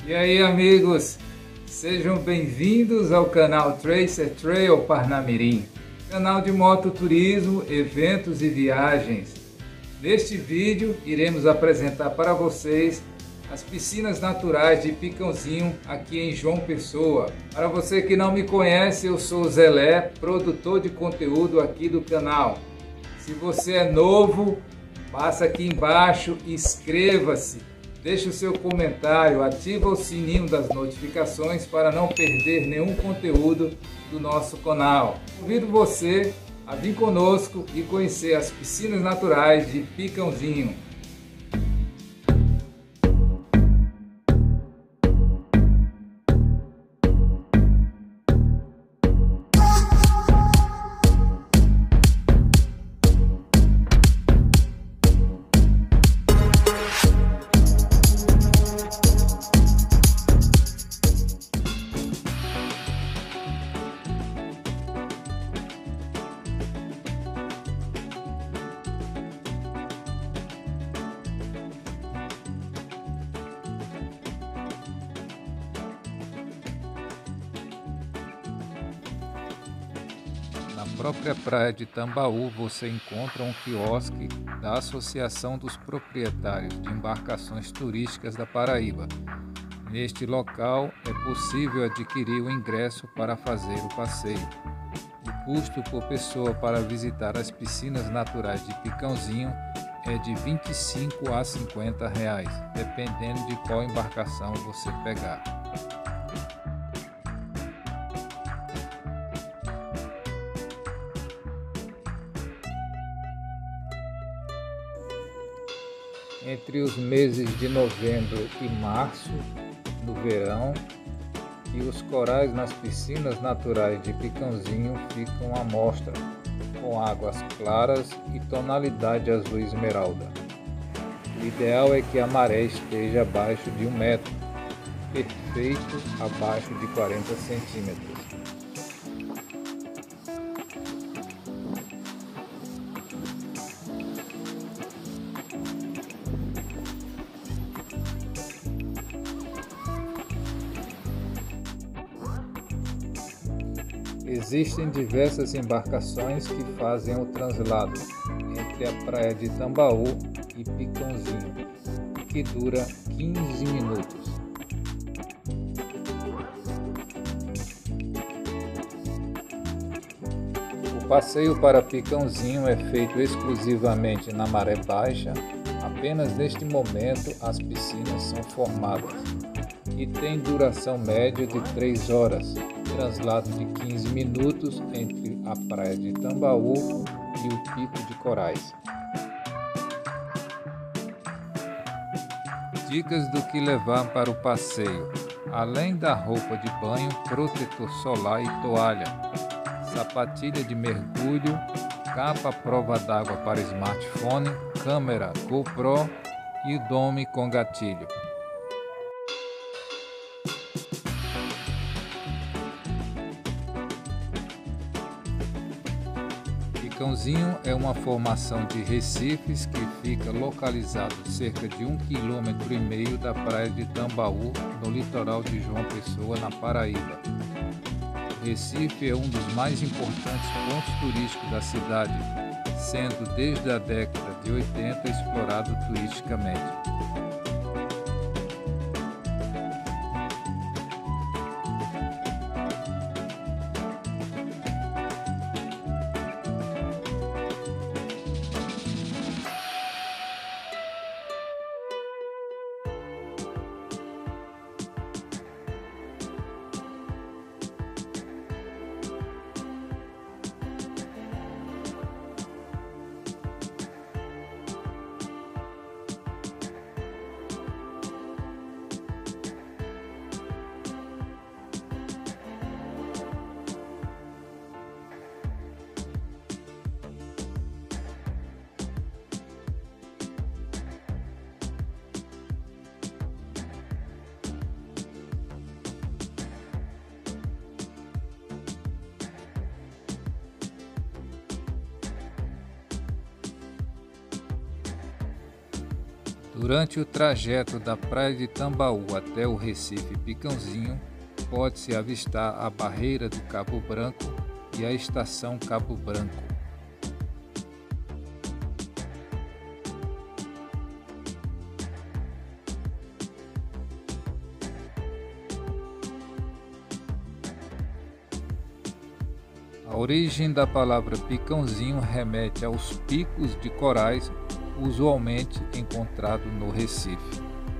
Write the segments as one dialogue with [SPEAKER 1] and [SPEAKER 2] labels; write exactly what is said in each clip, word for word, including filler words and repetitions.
[SPEAKER 1] E aí, amigos, sejam bem-vindos ao canal Tracer Trail Parnamirim, canal de mototurismo, eventos e viagens. Neste vídeo iremos apresentar para vocês as piscinas naturais de Picãozinho aqui em João Pessoa. Para você que não me conhece, eu sou o Zelé, produtor de conteúdo aqui do canal. Se você é novo, passa aqui embaixo, inscreva-se, deixe o seu comentário, ativa o sininho das notificações para não perder nenhum conteúdo do nosso canal. Convido você a vir conosco e conhecer as piscinas naturais de Picãozinho. Na própria praia de Tambaú você encontra um quiosque da Associação dos Proprietários de Embarcações Turísticas da Paraíba. Neste local é possível adquirir o ingresso para fazer o passeio. O custo por pessoa para visitar as piscinas naturais de Picãozinho é de vinte e cinco a cinquenta reais, dependendo de qual embarcação você pegar. Entre os meses de novembro e março, no verão, e os corais nas piscinas naturais de Picãozinho ficam à mostra, com águas claras e tonalidade azul esmeralda. O ideal é que a maré esteja abaixo de um metro, perfeito abaixo de quarenta centímetros. Existem diversas embarcações que fazem o translado entre a praia de Tambaú e Picãozinho, que dura quinze minutos. O passeio para Picãozinho é feito exclusivamente na maré baixa. Apenas neste momento as piscinas são formadas e tem duração média de três horas. Translado de quinze minutos entre a praia de Tambaú e o Pico de Corais. Dicas do que levar para o passeio: além da roupa de banho, protetor solar e toalha, sapatilha de mergulho, capa à prova d'água para smartphone, câmera GoPro e dome com gatilho. Picãozinho é uma formação de recifes que fica localizado cerca de um quilômetro e meio da praia de Tambaú, no litoral de João Pessoa, na Paraíba. O Recife é um dos mais importantes pontos turísticos da cidade, sendo desde a década de oitenta explorado turisticamente. Durante o trajeto da praia de Tambaú até o Recife Picãozinho, pode-se avistar a barreira do Cabo Branco e a estação Cabo Branco. A origem da palavra Picãozinho remete aos picos de corais usualmente encontrados no Recife.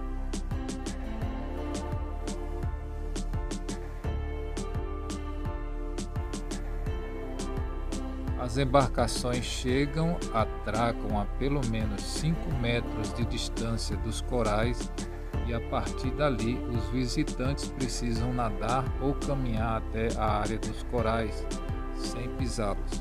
[SPEAKER 1] As embarcações chegam, atracam a pelo menos cinco metros de distância dos corais e a partir dali os visitantes precisam nadar ou caminhar até a área dos corais, sem pisá-los.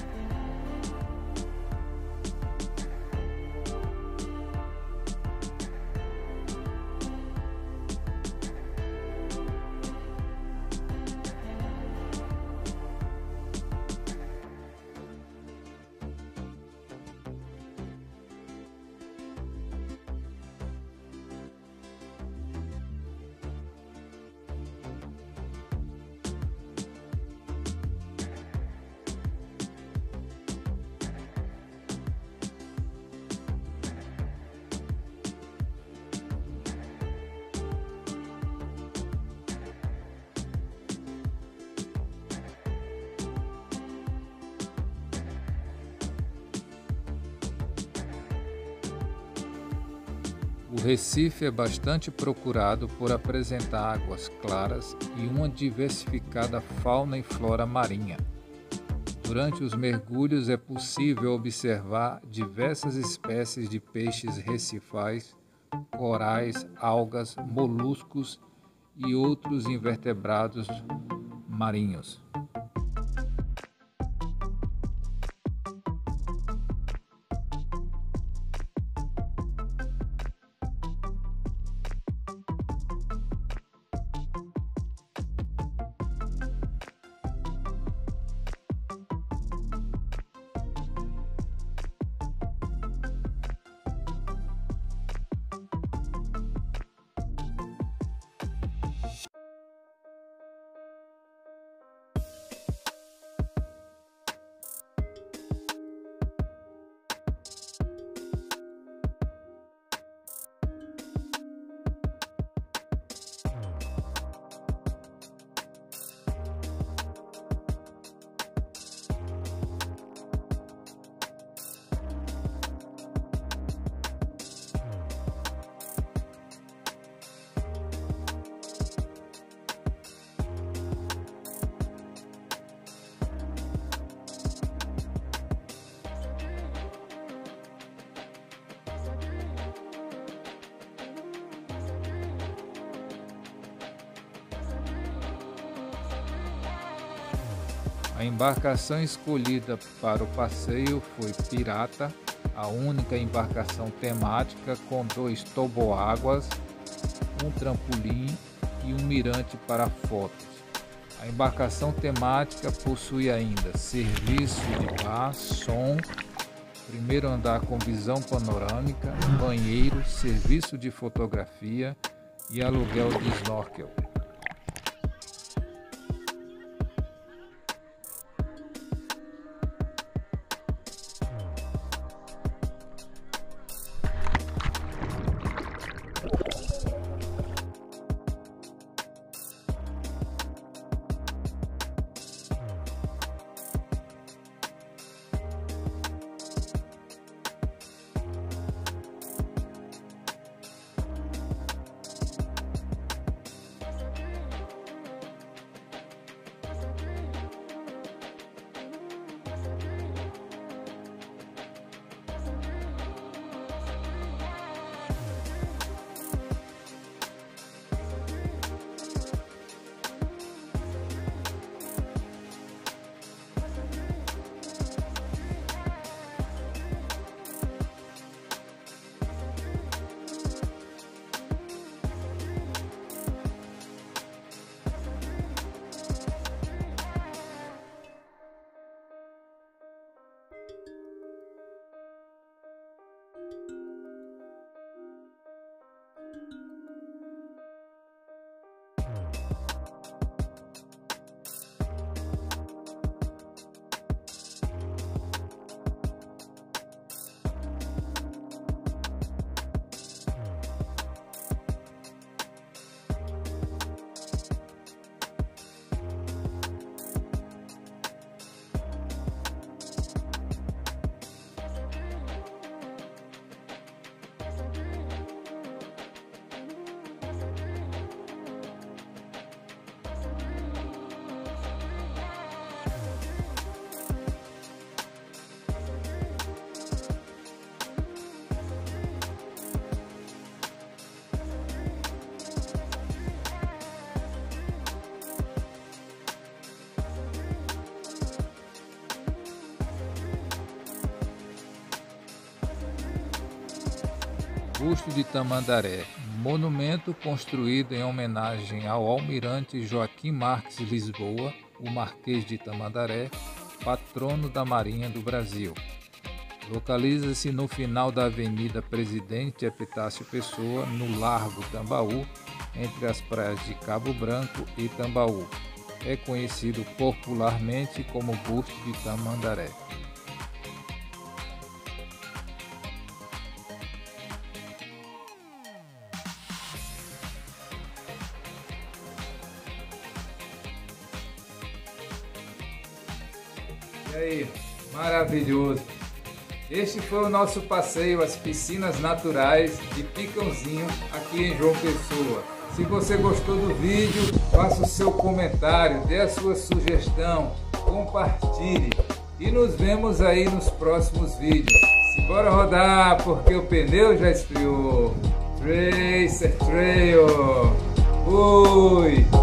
[SPEAKER 1] O Recife é bastante procurado por apresentar águas claras e uma diversificada fauna e flora marinha. Durante os mergulhos é possível observar diversas espécies de peixes recifais, corais, algas, moluscos e outros invertebrados marinhos. A embarcação escolhida para o passeio foi Pirata, a única embarcação temática com dois toboáguas, um trampolim e um mirante para fotos. A embarcação temática possui ainda serviço de bar, som, primeiro andar com visão panorâmica, banheiro, serviço de fotografia e aluguel de snorkel. Busto de Tamandaré, monumento construído em homenagem ao almirante Joaquim Marques Lisboa, o Marquês de Tamandaré, patrono da Marinha do Brasil. Localiza-se no final da Avenida Presidente Epitácio Pessoa, no Largo Tambaú, entre as praias de Cabo Branco e Tambaú. É conhecido popularmente como Busto de Tamandaré. E aí, maravilhoso! Este foi o nosso passeio às piscinas naturais de Picãozinho, aqui em João Pessoa. Se você gostou do vídeo, faça o seu comentário, dê a sua sugestão, compartilhe e nos vemos aí nos próximos vídeos. Bora rodar, porque o pneu já esfriou. Tracer Trail! Fui!